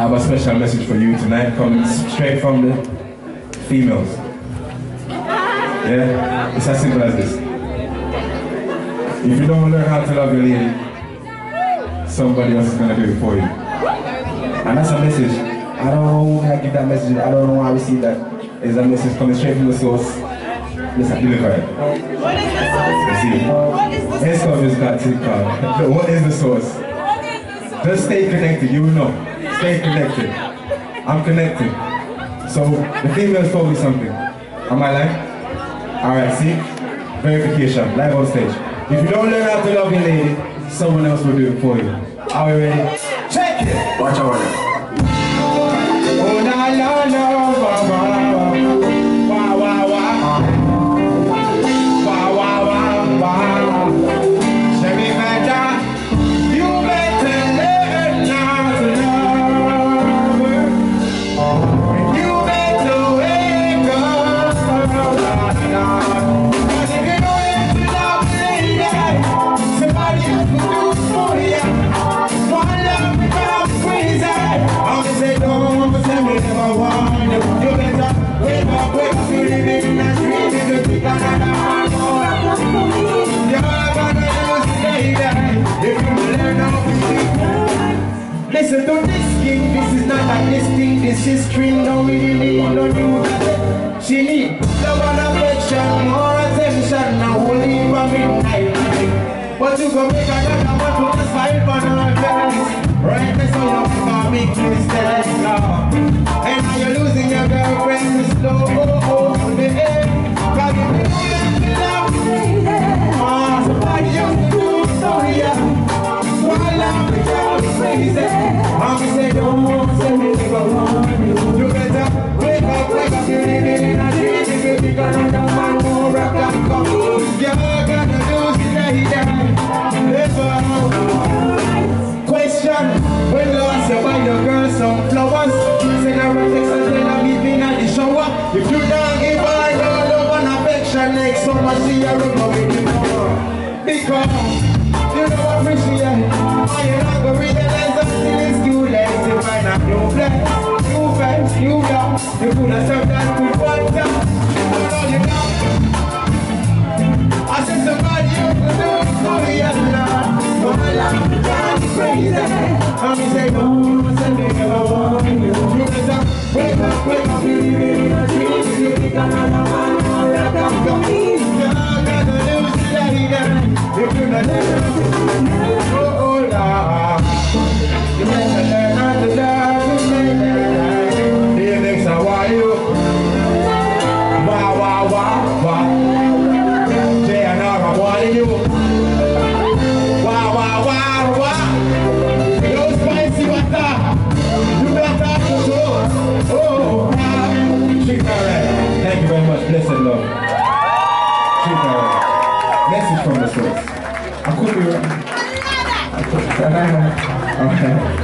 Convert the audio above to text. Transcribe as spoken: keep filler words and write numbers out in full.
have a special message for you tonight, coming straight from the females. Yeah? It's as simple as this. If you don't learn how to love your lady, somebody else is going to do it for you. And that's a message. I don't know who can give that message. I don't know how I receive that. It's a message coming straight from the source. Listen, deliver it. What is the source? See? What is the source? This stuff is got to come. What is the source? What is the source? Just stay connected, you will know. Stay connected. I'm connected. So, the females told me something. Am I lying? Alright, see? Verification, live on stage. If you don't learn how to love your lady, someone else will do it for you. Are we ready? Check it! Watch out. Oh, la la la, wa wa wa, wa wa wa, wa wa wa wa. Sherry Manja, you better learn how to love her. You better wake up, cause if you don't learn to love the lady, somebody else will do it for you. One love becomes crazy. I'm say don't say me never want you. You better wake up, wake up, you live in a dream. If you think another man more, you're gonna lose the lady. If you learn how to live. Listen to this king, this is not a this thing, this is string. Don't really need no new. She need love and affection, more attention. Now only for midnight. But you go make another one to the side for her face. Right now, so you make a big mistake, no. And now you're losing your girlfriend slow, oh, oh, the end. Cause if you don't let love, oh, somebody else to do it for you. One love becomes crazy. I'm say, don't say me never want you. You better wake up, wake up, you're living in a dream. If you think another man will rock and come, you're gonna lose the lady. Question, when lost you buy your girl some flowers, send her a text and tell her meet me at the shower. If you don't give her your love and affection, next summer she a run with the power. Because you don't appreciate, and you're not gonna realize until it's too late to find a new place, new friends, new love. You could have served that good one time, but all you know, I said somebody you could do it for you, Lord. My life is crazy. I'm say no, say me never want you. You better wake up, wake up, you live in a dream. You think another man will rock up for me. You're gonna lose the lady. If you don't learn, oh, oh, Lord. You better learn how to love me. Here next I want you. Wah, wah, wah, wah. Jay and I want you. Wow, wow, wow, wow. No spicy water. You better go. Oh, wow. Treat her right. Thank you very much. Blessed love. Treat her right. Message from the source. I could be wrong. I could be wrong. Alright.